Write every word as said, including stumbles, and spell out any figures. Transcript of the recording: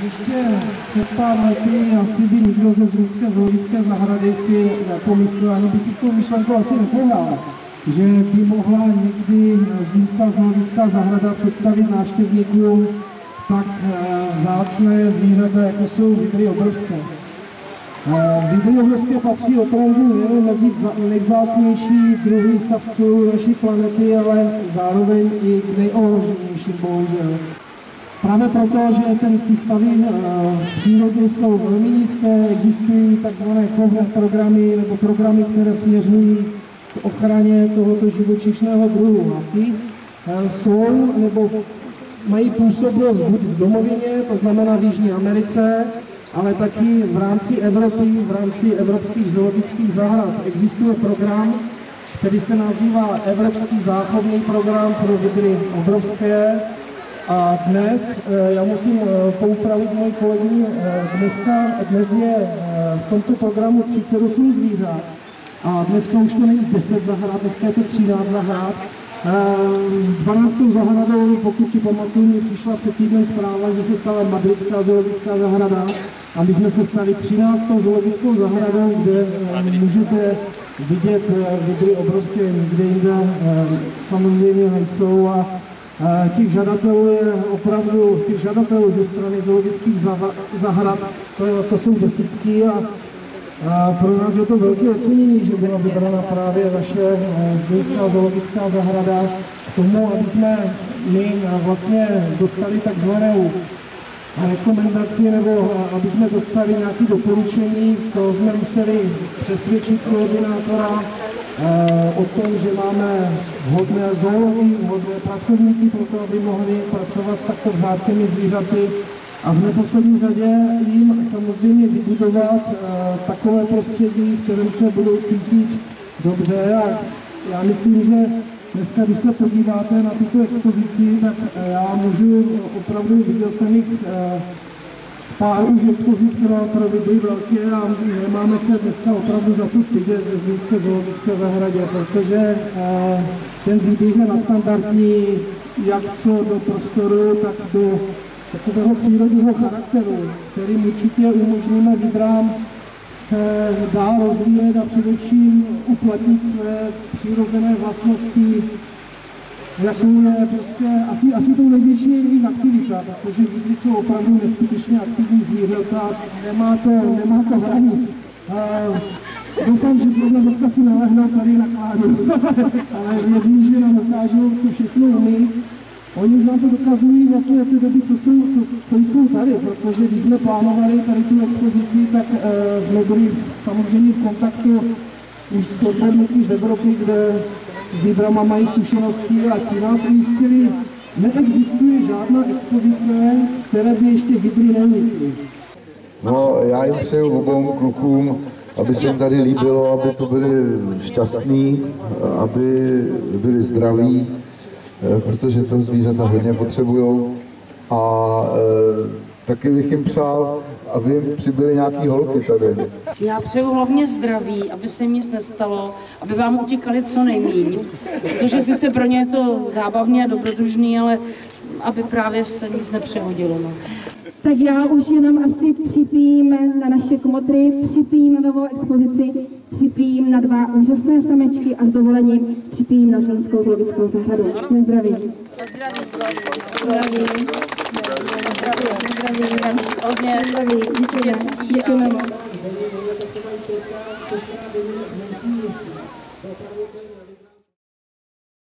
Ještě před pár lety asi by nikdo ze Zlínské zoologické zahrady si nepomyslel, ani by si s tou myšlenkou asi nepohrál, že by mohla někdy Zlínská zoologická zahrada představit návštěvníkům tak vzácné zvířata, jako jsou vydry obrovské. Vydry obrovské patří opravdu nejen mezi nejvzácnější druhy savců naší planety, ale zároveň i k nejohroženějším, bohužel. Právě proto, že ten, ty stavy v přírodě jsou velmi nízké, existují takzvané cover programy nebo programy, které směřují k ochraně tohoto živočišného druhu. A ty jsou nebo mají působnost buď v domovině, to znamená v Jižní Americe, ale taky v rámci Evropy, v rámci evropských zoologických zahrad. Existuje program, který se nazývá Evropský záchovný program pro vydry obrovské. A dnes, já musím poupravit moji kolegyni, dneska, dnes je v tomto programu třicet osm zvířat. A dneska už to není deset zahrad, dneska je to třináct zahrad. dvanáctou zahradou, pokud si pamatuju, mi přišla před týdnem zpráva, že se stala Madridská zoologická zahrada a my jsme se stali třináctou zoologickou zahradou, kde můžete vidět vydry obrovské, nikde jinde samozřejmě nejsou. A těch žadatelů je opravdu, těch žadatelů ze strany zoologických zahrad, to, to jsou desítky a A pro nás je to velké ocenění, že byla vybrana právě naše Zlínská zoologická zahrada k tomu, aby jsme my vlastně dostali takzvanou rekomendaci, nebo aby jsme dostali nějaké doporučení. To jsme museli přesvědčit koordinátora o tom, že máme vhodné zoology, vhodné pracovníky pro to, aby mohli pracovat s takto vzácnými zvířaty. A v neposlední řadě jim samozřejmě vybudovat uh, takové prostředí, v kterém se budou cítit dobře. A já myslím, že dneska, když se podíváte na tuto expozici, tak uh, já můžu opravdu, viděl jsem jich uh, pár už expozic pro, pro vydry velké a nemáme se dneska opravdu za co stydět ve Zlínské zoologické zahradě, protože uh, ten výběh je nadstandardní, jak co do prostoru, tak do takového přírodního charakteru, kterým určitě umožníme vydram se dál rozvíjet a především uplatnit své přirozené vlastnosti, jakou je prostě, asi, asi tou největší je jejich aktivita, protože vydry jsou opravdu neskutečně aktivní zvířata, nemá to, nemá to hranic. Uh, doufám, že jsme dneska si nalehnou tady na kládu, ale věřím, že nám dokážou, co všechno umí. Oni už nám to dokazují vlastně od té doby, co jsou, co, co jsou tady, protože když jsme plánovali tady tu expozici, tak uh, jsme byli samozřejmě v kontaktu už s odborníky z Evropy, kde s vydrama mají zkušenosti a ti nás ujistili, neexistuje žádná expozice, z které by ještě vydry neunikly. No, já jim přeju obou klukům, aby se jim tady líbilo, aby to byli šťastní, aby byli zdraví, protože to zvířata hodně potřebují. A e, taky bych jim přál, aby jim přibyly nějaký holky tady. Já přeju hlavně zdraví, aby se jim nic nestalo, aby vám utíkali co nejméně. Protože sice pro ně je to zábavný a dobrodružný, ale aby právě se nic nepřehodilo. No. Tak já už jenom asi připím na naše kmotry, připím na novou expozici, připím na dva úžasné samečky a s dovolením připím na Zlínskou zoologickou zahradu. Na zdraví. Na zdraví, zdraví. Zdraví, zdraví, zdraví. Hodně zdraví. Děkujeme. Děkujeme moc. A